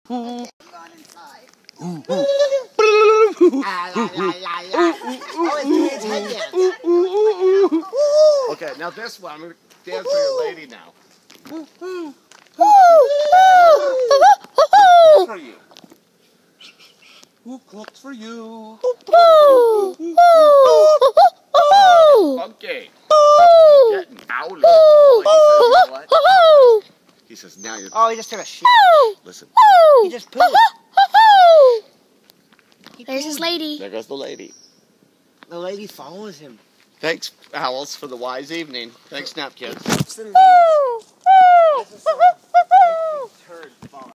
Gone inside. Oh, it's doing its head dance. okay, now this one, I'm going to dance for your lady now. For you. Who cooked for you? Funky. Getting out of it. He says, now you're... Oh, he just took a shit. Listen. He just pooped. There's his lady. There goes the lady. The lady follows him. Thanks, Owls, for the wise evening. Thanks, Snap Kids. That's a